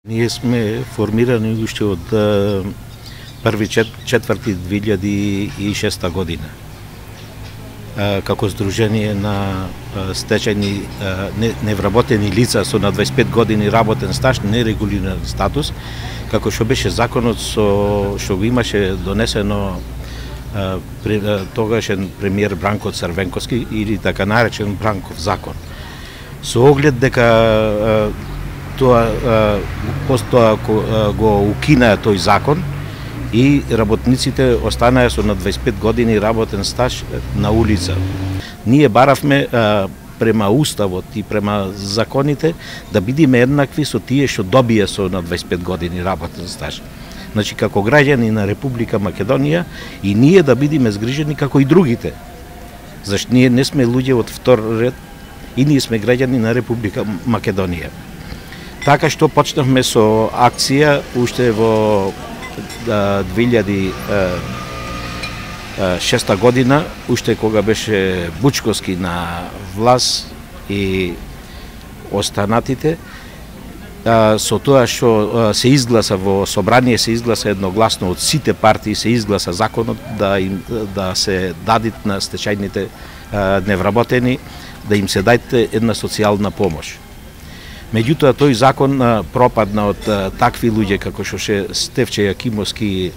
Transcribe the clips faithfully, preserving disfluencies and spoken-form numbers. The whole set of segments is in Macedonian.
Ние сме формирани уште од први четврти две илјади и шеста година како Сдружение на стечајни невработени лица со на дваесет и пет години работен стаж, нерегулиран статус, како што беше законот со што го имаше донесено тогашен премиер Бранко Црвенковски или така наречен Бранков закон. Со оглед дека тоа постоа го укинаа тој закон и работниците останаа со на дваесет и пет години работен стаж на улица. Ние баравме према уставот и према законите да бидеме еднакви со тие што добија со на дваесет и пет години работен стаж. Значи како граѓани на Република Македонија и ние да бидеме згрижени како и другите. Зашто ние не сме луѓе од втор ред и ние сме граѓани на Република Македонија. Така што почнавме со акција уште во две илјади и шеста година, уште кога беше Бучковски на власт и останатите, со тоа што се изгласа во собрание, се изгласа едногласно од сите партии, се изгласа законот да им да се дадат на стечајните невработени, да им се даде една социјална помош. Меѓутоа тој закон пропадна од такви луѓе како што ше Стефче Јакимовски,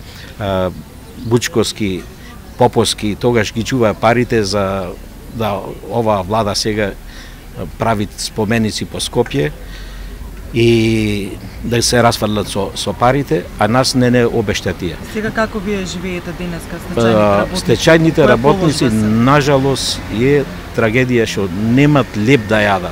Бучковски, Поповски, тогаш ги чува парите за да оваа влада сега прави споменици по Скопје и да се расфрлат со, со парите, а нас не не обештетија. Сега како вие живеете денеска стечајните работници? Стечајните работници, нажалост, е трагедија што немат леп да јадат.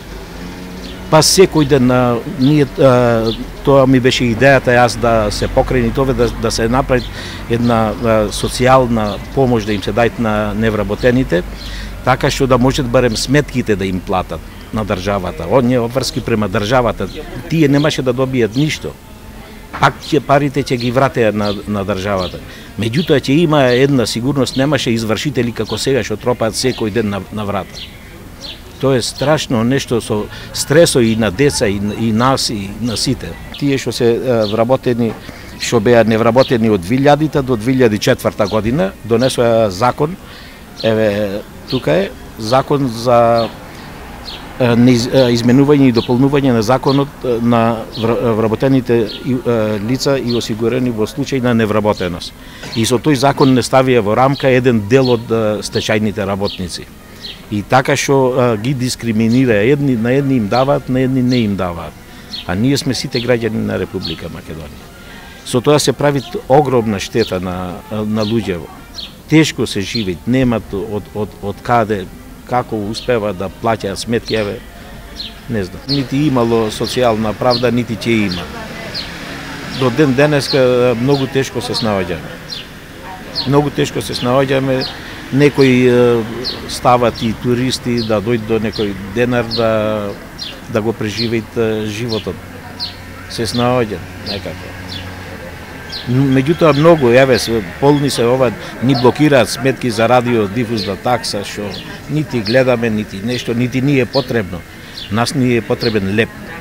Па секој ден на ние тоа ми беше идејата јас да се покрени тоа да да се направи една социјална помош да им се дајат на невработените, така што да можат барем сметките да им платат на државата. Оние обврски према државата, тие немаше да добијат ништо. Пак ќе парите ќе ги вратеа на на државата. Меѓутоа ќе има една сигурност, немаше извршители како сега што тропаат секој ден на, на врата. Тоа е страшно нешто со стресо и на деца и, и нас и на сите. Тие што се вработени, што беа невработени од две илјадите до две илјади и четврта година, донесоа закон, еве тука е закон за изменување и дополнување на законот на вработените лица и осигурени во случај на невработеност. И со тој закон не ставија во рамка еден дел од стечајните работници. И така што ги дискриминира, едни на едни им даваат, на едни не им даваат. А ние сме сите граѓани на Република Македонија. Со тоа се прави огромна штета на на луѓе. Тешко се живеат, немат од од од каде, како успева да плаќаат сметки, еве не знам. Нити имало социјална правда, нити ќе има. До ден денеска многу тешко се снаоѓаме. Многу тешко се снаоѓаме. Некои стават и туристи да дојдат до некој денар да да го преживеат животот. Се снаоѓа некако. Меѓутоа многу, еве, полни се ова, ни блокираат сметки за радиодифузна такса, што нити гледаме, нити нешто, нити ни е потребно. Нас ни е потребен леп.